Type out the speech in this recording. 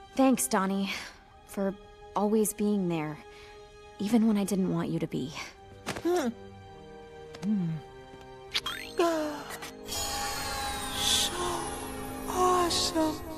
Thanks, Donnie, for always being there, even when I didn't want you to be. So awesome.